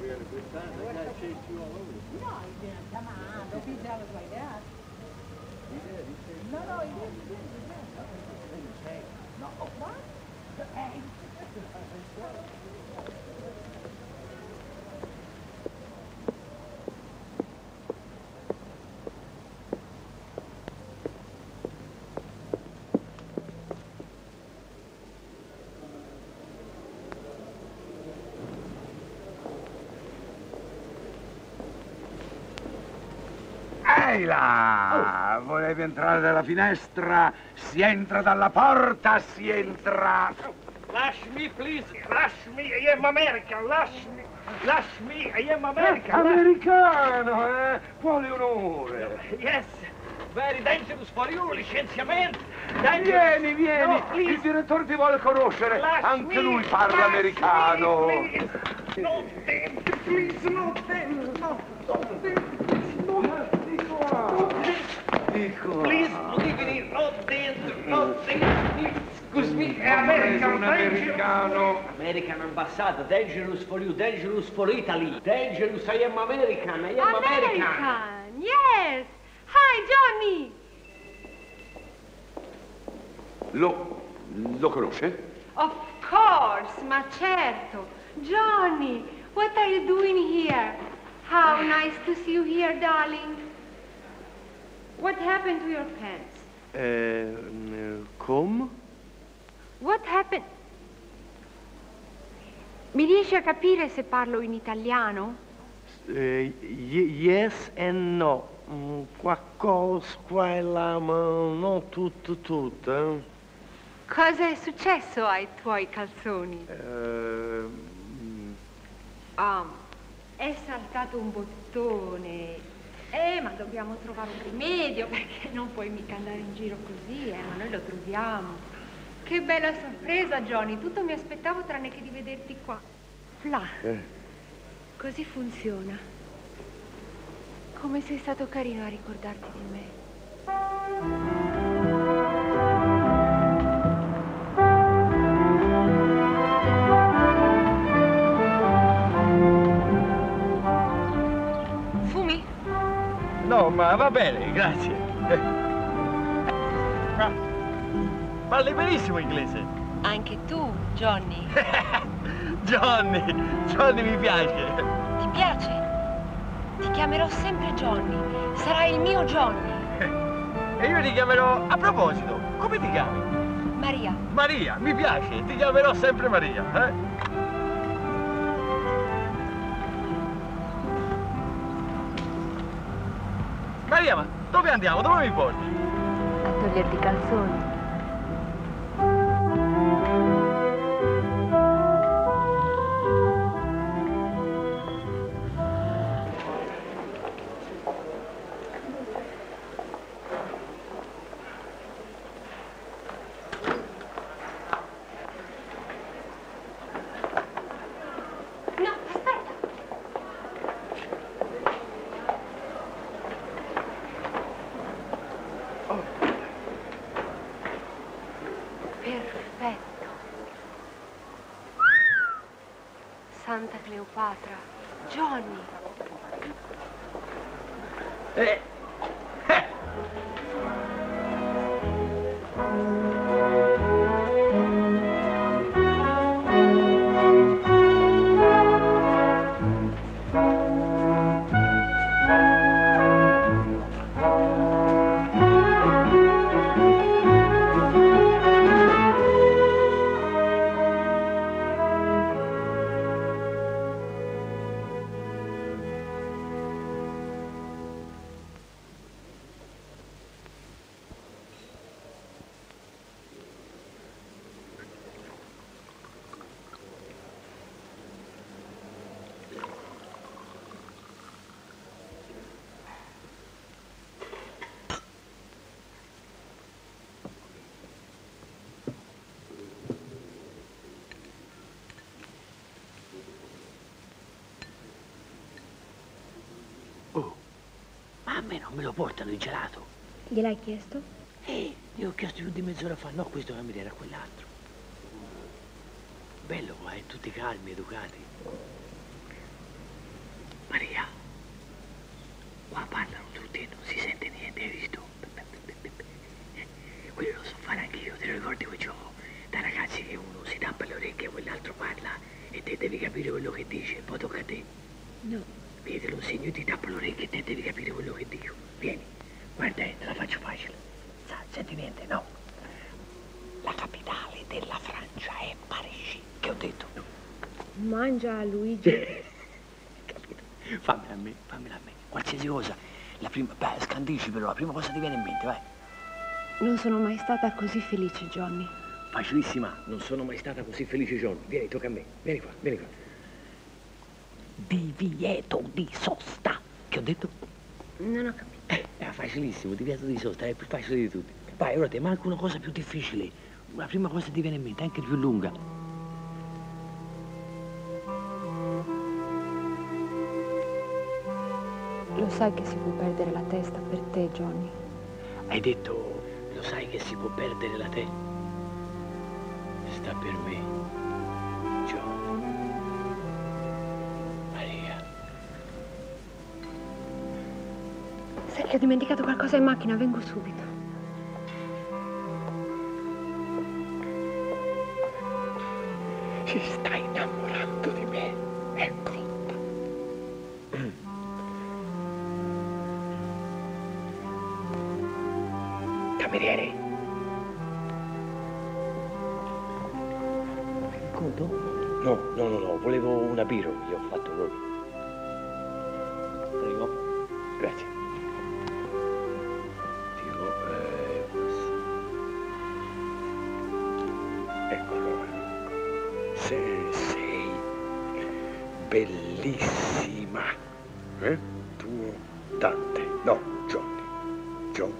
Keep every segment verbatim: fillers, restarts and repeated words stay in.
really good time. That guy chased you all over the place. No, he didn't. Come on, don't be jealous like that. He did. He chased No, no, he didn't. He didn't. He didn't. No, what? Hey. Ehi là! Oh. Volevi entrare dalla finestra? Si entra dalla porta, si entra! Lasciami, please! Lasciami! I am American! Lasciami! Lasciami! I am American! Eh, americano, eh? Quale onore! Yes! Very dangerous for you, licenziamento! Dangerous. Vieni, vieni! No, il direttore ti vuole conoscere! Lasciami, anche lui parla americano! Please. No dentro, please! No dentro! No, no dentro! Dico. Please, no diggity, no dentro, no dentro, excuse me, è American, un americano. American ambassador, dangerous for you, dangerous for Italy, dangerous, I am American, I am American. American, yes. Hi, Johnny. Lo, lo conosce? Of course, ma certo. Johnny, what are you doing here? How nice to see you here, darling. What happened to your pants? Eh, come? What happened? Mi riesci a capire se parlo in italiano? Uh, yes and no. Mm, qualcosa qua e là, ma non tutto, tutto. Eh? Cosa è successo ai tuoi calzoni? Uh, Ah, è saltato un bottone. Eh, ma dobbiamo trovare un rimedio, perché non puoi mica andare in giro così, eh, ma noi lo troviamo. Che bella sorpresa, Johnny. Tutto mi aspettavo tranne che di vederti qua. Là. eh. Così funziona. Come sei stato carino a ricordarti di me. No, ma va bene, grazie. Ma parli benissimo inglese. Anche tu, Johnny. Johnny, Johnny mi piace. Ti piace? Ti chiamerò sempre Johnny. Sarai il mio Johnny. E io ti chiamerò... A proposito, come ti chiami? Maria. Maria, mi piace. Ti chiamerò sempre Maria, eh? Maria, ma dove andiamo? Dove mi porti? A toglierti i calzoni. Santa Cleopatra. Johnny. Eh. Eh. Ma a me non me lo portano il gelato. Gliel'hai chiesto? Eh, gli ho chiesto più di mezz'ora fa. No, questo cameriere a quell'altro. Bello qua, eh, tutti calmi, educati. Maria, qua parlano tutti e non si sente niente, hai visto? Quello lo so fare anch'io, te lo ricordi quel gioco? Da ragazzi che uno si tappa le orecchie e quell'altro parla e te devi capire quello che dice, poi tocca a te. No. Vieni, te lo insegno, io ti tappo le orecchie e te devi capire quello che dico. Vieni, guarda, eh, te la faccio facile. Sa, senti niente, no? La capitale della Francia è Parigi. Che ho detto? No. Mangia Luigi. Capito? Fammela a me, fammela a me. Qualsiasi cosa. La prima, beh, scandisci però, la prima cosa ti viene in mente, vai. Non sono mai stata così felice, Johnny. Facilissima, non sono mai stata così felice, John. Vieni, tocca a me, vieni qua, vieni qua. Divieto di sosta. Che ho detto? Non ho capito. Eh, è facilissimo, divieto di sosta, è il più facile di tutti. Vai, ora ti manca una cosa più difficile. La prima cosa ti viene in mente, anche più lunga. Lo sai che si può perdere la testa per te, Johnny? Hai detto, lo sai che si può perdere la te? Sta per me, John. Maria. Sai che ho dimenticato qualcosa in macchina, vengo subito. Si sta innamorando di me, ecco. Cameriere. Conto? No, no, no, no, volevo una birra, gli ho fatto proprio. Prego. Grazie. Dico, eh, ecco allora. Se sei bellissima, eh? Tuo Dante, no, Johnny, Johnny.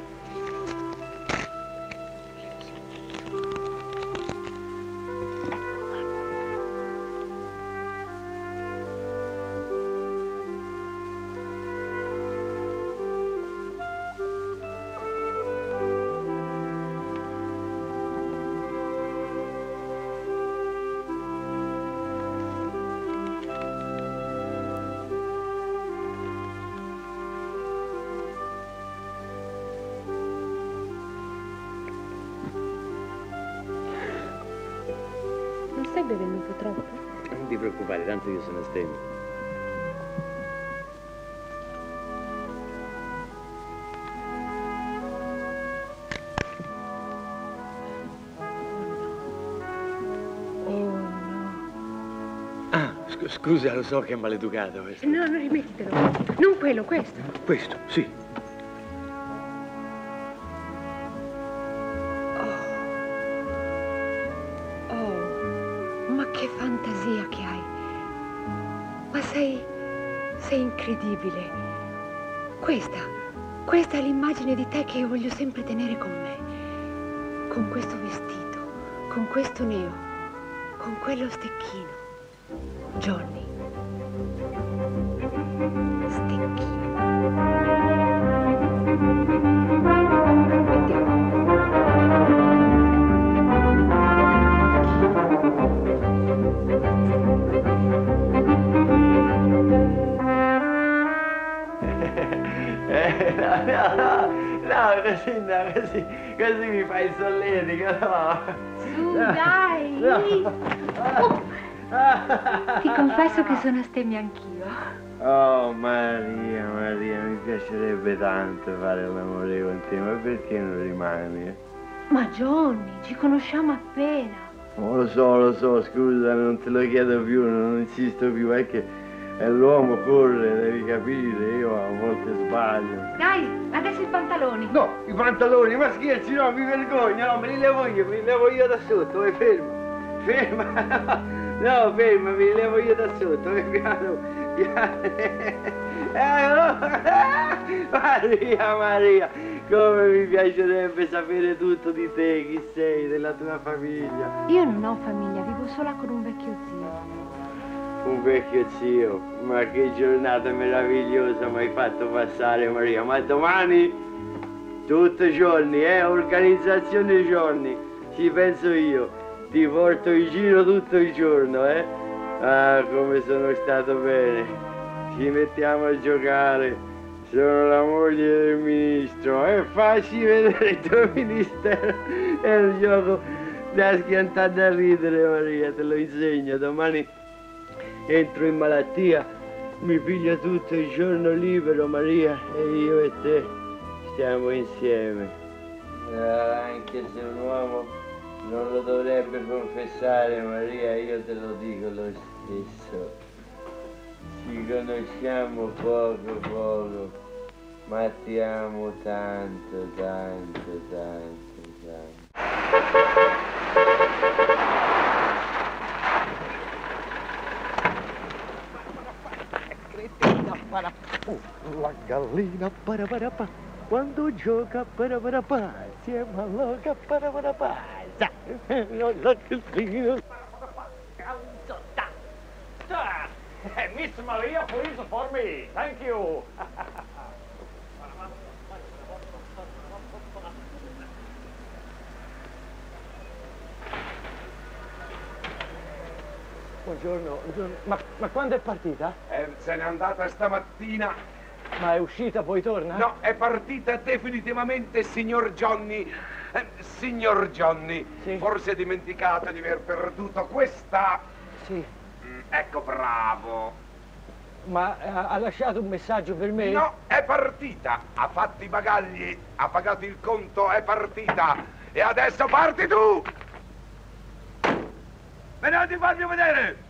Stai bevendo un po' troppo? Non ti preoccupare, tanto io sono astemio. Oh no. Ah, sc- scusa, lo so che è maleducato questo. No, non rimettitelo. Non quello, questo. Questo, sì. Che fantasia che hai. Ma sei... sei incredibile. Questa, questa è l'immagine di te che io voglio sempre tenere con me. Con questo vestito, con questo neo, con quello stecchino. Johnny. Stecchino. No, no, no, no, così no, così, così mi fai il solletico, no. Su, dai! No. Oh. Ti confesso che sono astemmia anch'io. Oh Maria, Maria, mi piacerebbe tanto fare l'amore con te, ma perché non rimani? Ma Johnny, ci conosciamo appena. Oh, lo so, lo so, scusa, non te lo chiedo più, non insisto più, è che è l'uomo corre, devi capire, io a volte sbaglio. Dai, adesso i pantaloni. No, i pantaloni, ma scherzi, no, mi vergogno, no, me li levo io, me li levo io da sotto, vai fermo, ferma, no, no, ferma, me li levo io da sotto, vai piano, piano, eh, oh, Maria, Maria, come mi piacerebbe sapere tutto di te, chi sei, della tua famiglia. Io non ho famiglia, vivo sola con un vecchio zio. Un vecchio zio, ma che giornata meravigliosa mi hai fatto passare, Maria, ma domani tutti i giorni, eh, organizzazione giorni, ci penso io, ti porto in giro tutto il giorno, eh, ah, come sono stato bene, ci mettiamo a giocare. Sono la moglie del ministro e facci vedere il tuo ministero. È un gioco da schiantare da ridere, Maria, te lo insegno. Domani entro in malattia, mi piglio tutto il giorno libero, Maria, e io e te stiamo insieme. Ah, anche se un uomo non lo dovrebbe confessare, Maria, io te lo dico lo stesso. Ci conosciamo poco poco, ma ti amo tanto, tanto, tanto, tanto. La gallina paraparapà, quando gioca paraparapà, insieme all'oca paraparapà. La gallina. Hey, Miss Maria, please for me. Thank you. Buongiorno, buongiorno. Ma, ma quando è partita? Eh, se n'è andata stamattina. Ma è uscita, poi torna? No, è partita definitivamente, signor Johnny. Eh, signor Johnny, Sì. forse dimenticate di aver perduto questa. Sì. Mm, ecco, bravo. Ma ha, ha lasciato un messaggio per me? No, è partita. Ha fatto i bagagli, ha pagato il conto, è partita. E adesso parti tu! Venite a farmi vedere!